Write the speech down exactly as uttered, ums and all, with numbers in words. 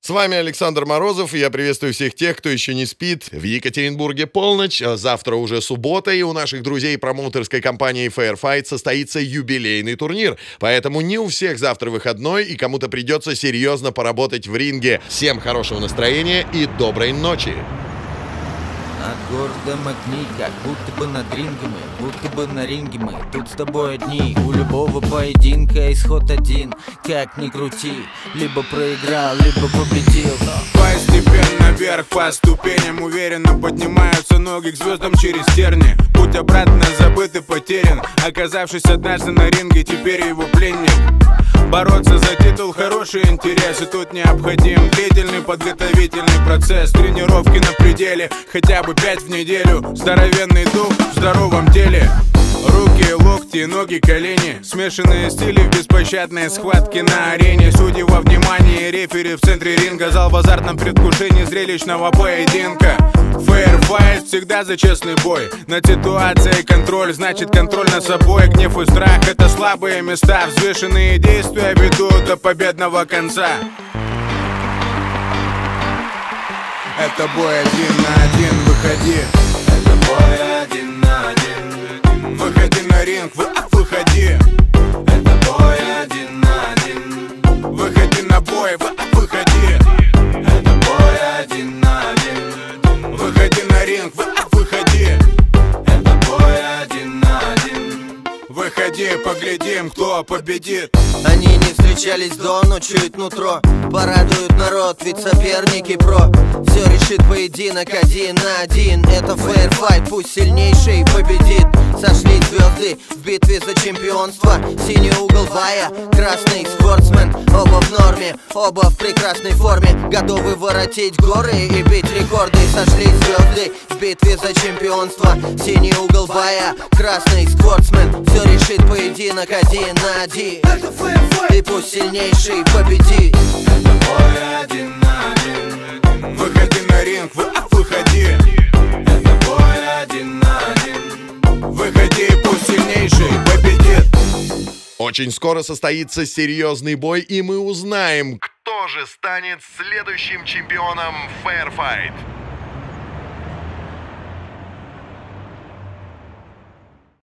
С вами Александр Морозов, и я приветствую всех тех, кто еще не спит. В Екатеринбурге полночь, а завтра уже суббота, и у наших друзей промоутерской компании Fair Fight состоится юбилейный турнир. Поэтому не у всех завтра выходной, и кому-то придется серьезно поработать в ринге. Всем хорошего настроения и доброй ночи! От города магнит, как будто бы над рингом мы, будто бы на ринге мы, тут с тобой одни. У любого поединка исход один, как ни крути, либо проиграл, либо победил. Постепенно вверх по ступеням уверенно поднимаются ноги к звездам через терни. Путь обратно забыт и потерян, оказавшись однажды на ринге, теперь его пленник. Бороться за титул хороший интерес, и тут необходим длительный подготовительный процесс. Тренировки на пределе, хотя бы пять в неделю. Здоровенный дух в здоровом теле. Руки, локти, ноги, колени. Смешанные стили в беспощадной схватке на арене. Судьи во внимании, рефери в центре ринга. Зал в азартном предвкушении зрелищного поединка. Fair Fight всегда за честный бой. Над ситуацией контроль, значит контроль над собой. Гнев и страх — это слабые места. Взвешенные действия ведут до победного конца. Это бой один на один, выходи. Это бой один на один. Выходи на ринг, вы, выходи. Это бой один на один. Выходи на бой, вы, выходи. Это бой один на один. Выходи на ринг, вы, выходи. Это бой один на один. Выходи, поглядим, кто победит. Они не встречались до, но чуют нутро. Порадуют народ, ведь соперники про. Все решит поединок один на один. Это Fair Fight, пусть сильнейший победит. Сошли звезды в битве за чемпионство. Синий угол бая, красный спортсмен. Оба в норме, оба в прекрасной форме. Готовы воротить горы и бить рекорды. Сошли звезды в битве за чемпионство. Синий угол бая, красный спортсмен. Все решит поединок один на один. Это Fair Fight, и пусть сильнейший победит. Это бой один на один. Выходи на ринг, вы, выходи. Это бой один на один. Выходи, пусть сильнейший победит. Очень скоро состоится серьезный бой, и мы узнаем, кто же станет следующим чемпионом Fair Fight.